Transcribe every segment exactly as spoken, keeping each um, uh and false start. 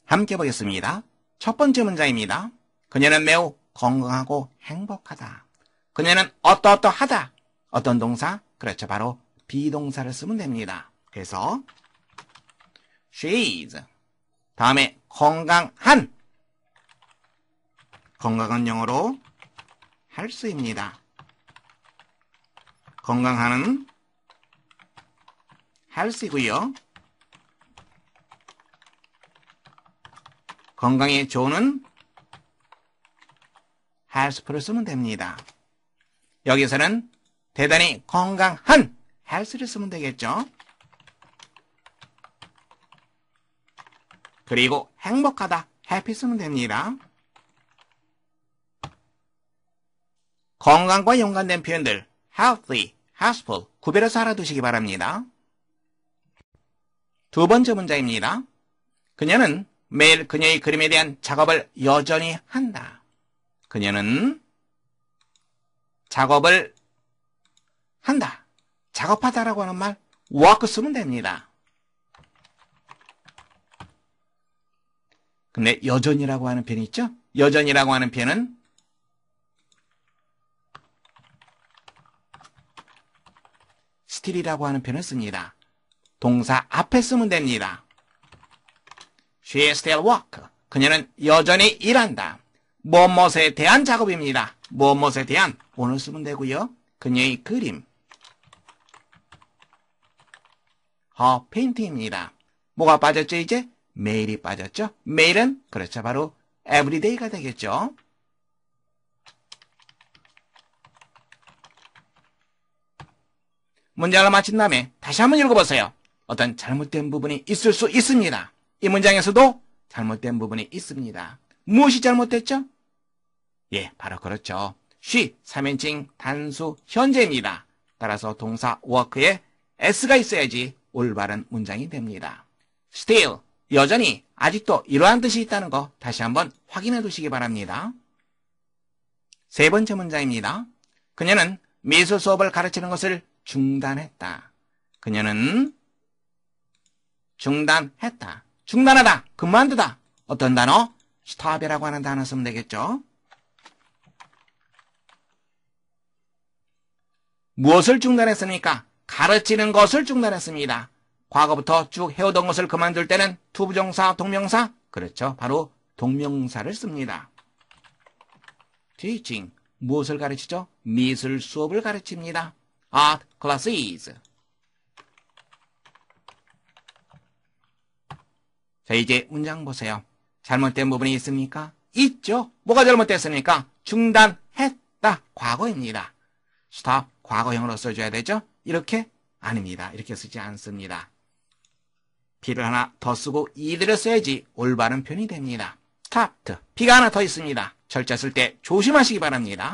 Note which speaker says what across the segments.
Speaker 1: 함께 보겠습니다. 첫 번째 문장입니다. 그녀는 매우 건강하고 행복하다. 그녀는 어떠어떠하다. 어떤 동사? 그렇죠. 바로 비동사를 쓰면 됩니다. 그래서 she is. 다음에 건강한. 건강한 영어로 health입니다. 건강한은 health이고요. 건강에 좋은 health를 쓰면 됩니다. 여기서는 대단히 건강한 health를 쓰면 되겠죠. 그리고 행복하다 happy 쓰면 됩니다. 건강과 연관된 표현들 healthy, healthful 구별해서 알아두시기 바랍니다. 두 번째 문장입니다. 그녀는 매일 그녀의 그림에 대한 작업을 여전히 한다. 그녀는 작업을 한다. 작업하다라고 하는 말 work 쓰면 됩니다. 근데 여전이라고 하는 표현이 있죠? 여전이라고 하는 표현은 still이라고 하는 표현을 씁니다. 동사 앞에 쓰면 됩니다. She still work. 그녀는 여전히 일한다. 무엇무엇에 대한 작업입니다. 무엇무엇에 대한 오늘 쓰면 되고요. 그녀의 그림 her painting입니다. 뭐가 빠졌죠 이제? 매일이 빠졌죠? 매일은 그렇죠. 바로 everyday가 되겠죠. 문장을 마친 다음에 다시 한번 읽어보세요. 어떤 잘못된 부분이 있을 수 있습니다. 이 문장에서도 잘못된 부분이 있습니다. 무엇이 잘못됐죠? 예, 바로 그렇죠. she, 삼인칭 단수 현재입니다. 따라서 동사 work에 s가 있어야지 올바른 문장이 됩니다. still, 여전히 아직도 이러한 뜻이 있다는 거 다시 한번 확인해 두시기 바랍니다. 세 번째 문장입니다. 그녀는 미술 수업을 가르치는 것을 중단했다. 그녀는 중단했다. 중단하다, 그만두다. 어떤 단어? stop이라고 하는 단어 쓰면 되겠죠. 무엇을 중단했습니까? 가르치는 것을 중단했습니다. 과거부터 쭉 해오던 것을 그만둘 때는 투부정사, 동명사? 그렇죠. 바로 동명사를 씁니다. teaching, 무엇을 가르치죠? 미술 수업을 가르칩니다. art classes. 자, 이제 문장 보세요. 잘못된 부분이 있습니까? 있죠. 뭐가 잘못됐습니까? 중단했다. 과거입니다. stop, 과거형으로 써줘야 되죠? 이렇게? 아닙니다. 이렇게 쓰지 않습니다. B를 하나 더 쓰고 이들을 써야지 올바른 표현이 됩니다. stopped, B가 하나 더 있습니다. 철자 쓸 때 조심하시기 바랍니다.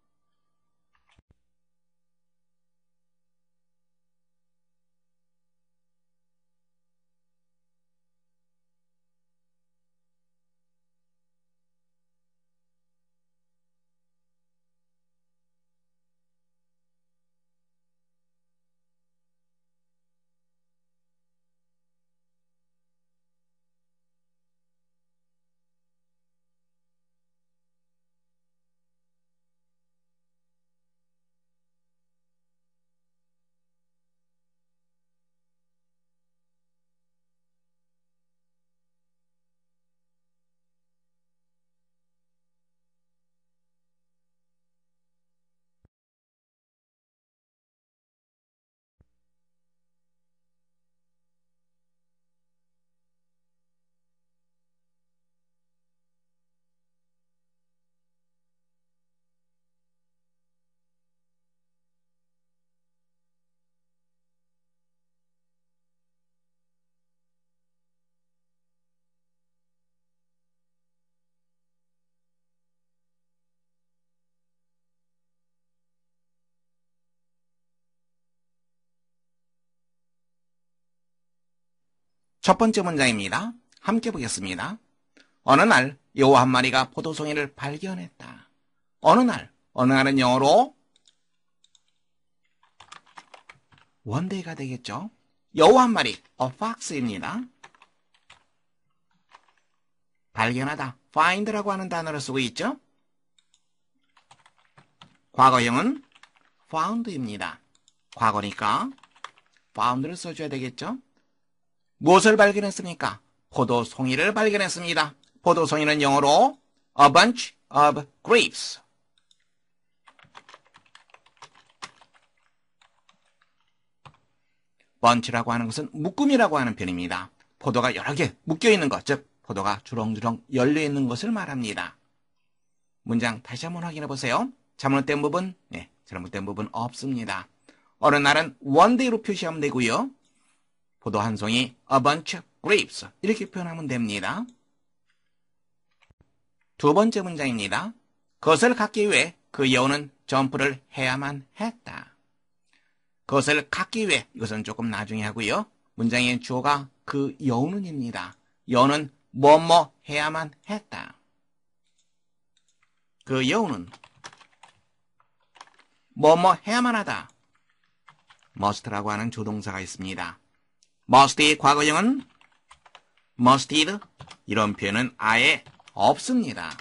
Speaker 1: 첫 번째 문장입니다. 함께 보겠습니다. 어느 날 여우 한 마리가 포도송이를 발견했다. 어느 날, 어느 날은 영어로 one day가 되겠죠. 여우 한 마리, a fox입니다. 발견하다, find라고 하는 단어를 쓰고 있죠. 과거형은 found입니다. 과거니까 found를 써줘야 되겠죠. 무엇을 발견했습니까? 포도송이를 발견했습니다. 포도송이는 영어로 a bunch of grapes. bunch라고 하는 것은 묶음이라고 하는 표현입니다. 포도가 여러 개 묶여있는 것, 즉 포도가 주렁주렁 열려있는 것을 말합니다. 문장 다시 한번 확인해 보세요. 잘못된 부분, 네, 잘못된 부분 없습니다. 어느 날은 one day로 표시하면 되고요. 포도 한 송이 a bunch of grapes 이렇게 표현하면 됩니다. 두 번째 문장입니다. 그것을 갖기 위해 그 여우는 점프를 해야만 했다. 그것을 갖기 위해, 이것은 조금 나중에 하고요. 문장의 주어가 그 여우는입니다. 여우는 뭐뭐 해야만 했다. 그 여우는 뭐뭐 해야만 하다. must라고 하는 조동사가 있습니다. must의 과거형은 mustdid. 이런 표현은 아예 없습니다.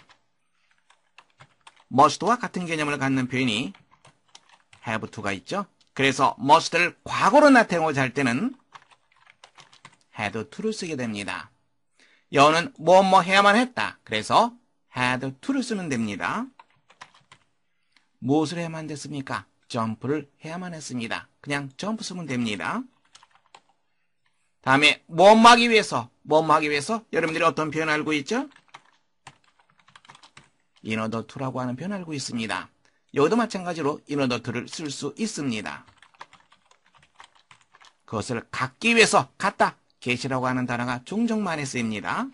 Speaker 1: must와 같은 개념을 갖는 표현이 have to가 있죠. 그래서 must를 과거로 나타내고자 할 때는 had to를 쓰게 됩니다. 여우는 뭐 뭐 해야만 했다. 그래서 had to를 쓰면 됩니다. 무엇을 해야만 됐습니까? 점프를 해야만 했습니다. 그냥 점프 쓰면 됩니다. 다음에 뭐 뭐 하기 위해서, 뭐 뭐 하기 위해서 여러분들이 어떤 표현 알고 있죠? in order to라고 하는 표현 알고 있습니다. 여기도 마찬가지로 in order to를 쓸 수 있습니다. 그것을 갖기 위해서 갖다, get이라고 하는 단어가 종종 많이 쓰입니다.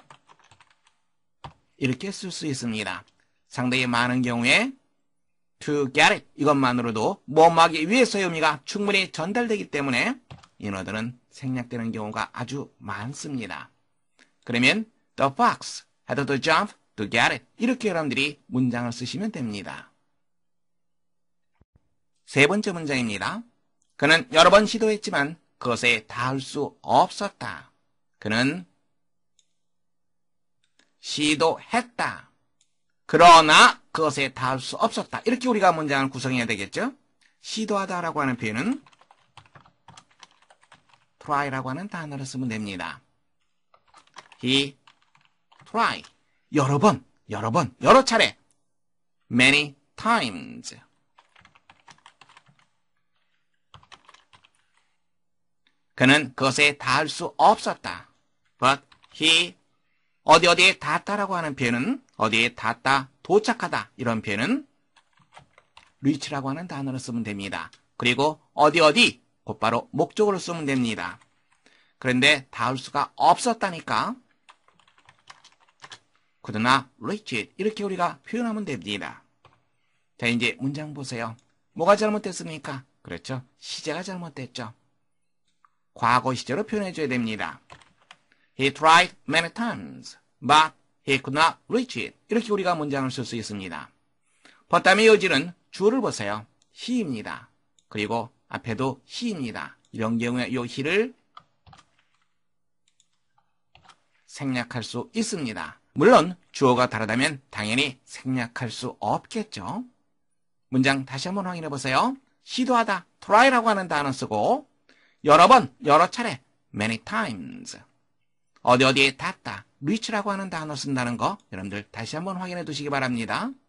Speaker 1: 이렇게 쓸 수 있습니다. 상당히 많은 경우에 to get it 이것만으로도 뭐 뭐 하기 위해서의 의미가 충분히 전달되기 때문에 in order는 생략되는 경우가 아주 많습니다. 그러면 the fox had to jump to get it 이렇게 여러분들이 문장을 쓰시면 됩니다. 세 번째 문장입니다. 그는 여러 번 시도했지만 그것에 닿을 수 없었다. 그는 시도했다. 그러나 그것에 닿을 수 없었다. 이렇게 우리가 문장을 구성해야 되겠죠? 시도하다라고 하는 표현은 try라고 하는 단어를 쓰면 됩니다. He tried. 여러 번, 여러 번, 여러 차례. Many times. 그는 그것에 닿을 수 없었다. But he 어디 어디에 닿았다라고 하는 표현은 어디에 닿았다, 도착하다 이런 표현은 reach라고 하는 단어를 쓰면 됩니다. 그리고 어디 어디 곧바로 목적어를 쓰면 됩니다. 그런데 닿을 수가 없었다니까 could not reach it 이렇게 우리가 표현하면 됩니다. 자, 이제 문장 보세요. 뭐가 잘못됐습니까? 그렇죠. 시제가 잘못됐죠. 과거 시제로 표현해줘야 됩니다. He tried many times, but he could not reach it. 이렇게 우리가 문장을 쓸 수 있습니다. 버담의 여지는 주어를 보세요. he입니다. 그리고 앞에도 he입니다. 이런 경우에 이 he를 생략할 수 있습니다. 물론 주어가 다르다면 당연히 생략할 수 없겠죠. 문장 다시 한번 확인해 보세요. 시도하다, try라고 하는 단어 쓰고 여러 번, 여러 차례, many times. 어디 어디에 닿다, reach라고 하는 단어 쓴다는 거 여러분들 다시 한번 확인해 두시기 바랍니다.